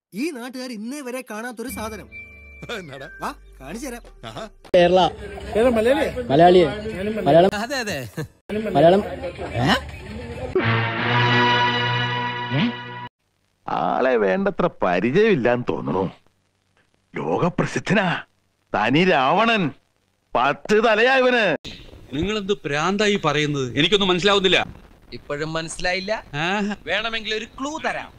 ഈ നാട്ടുകാർ ഇന്നേ വരെ കാണാത്തൊരു സാധനം. വാ കാണിച്ചു തരാം. കേരള മലയാളി മലയാളം. അതെ അതെ മലയാളം. ആളെ വേണ്ടത്ര പരിചയമില്ലാന്ന് തോന്നുന്നു. ലോകപ്രസിദ്ധനാ തനി രാവണൻ. 10 തലയാ ഇവന്. നിങ്ങളെന്ത് പ്രാന്തായി പറയുന്നത്? എനിക്കൊന്നും മനസ്സിലാവുന്നില്ല. ഇപ്പോഴും മനസ്സിലായില്ല? വേണമെങ്കിൽ ഒരു ക്ലൂ തരാം.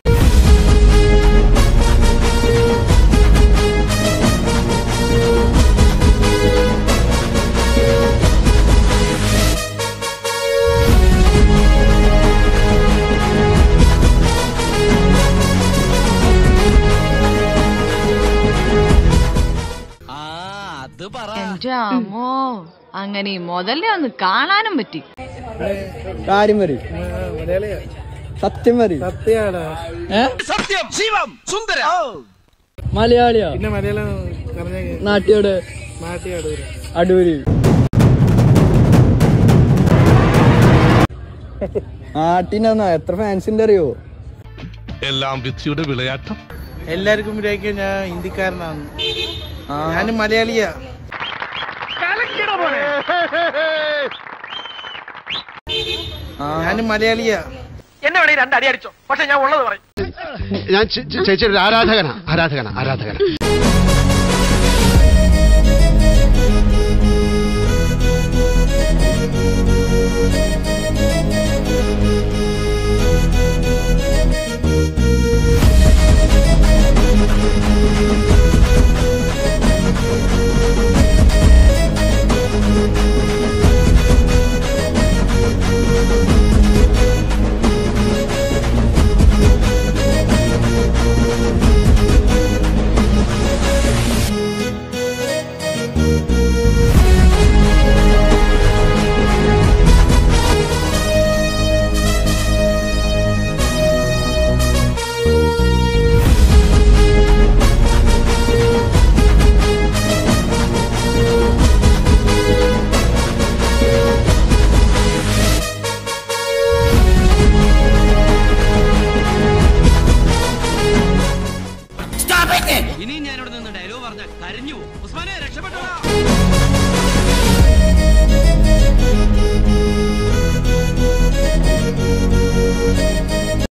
എന്റെ അമ്മോ, അങ്ങനെ മുതലേ ഒന്ന് കാണാനും പറ്റി. കാര്യം പറയും, സത്യം പറയും. സത്യം ശിവം സുന്ദര മലയാളിയാ? പിന്നെ മലയാളം നാട്ടിയോട് അടൂര്. നാട്ടിനാ എത്ര ഫാൻസിന്റെ അറിയോ? എല്ലാം വിധിയുടെ വിളയാട്ടം. എല്ലാവർക്കും വിചാരിക്കും ഞാൻ ഹിന്ദിക്കാരനാണ്. ഞാനും മലയാളിയാ. ഞാനും മലയാളിയാ. എന്നെ വേണേ 2 അടി അടിച്ചോ, പക്ഷെ ഞാൻ ഉള്ളത് പറയും. ഞാൻ ചേച്ചിയുടെ ആരാധകനാ. ഇനി ഞാനിവിടെ നിന്ന് ഡയലോഗ് പറഞ്ഞാൽ കരഞ്ഞു. ഉസ്മാനെ രക്ഷപ്പെട്ടോ.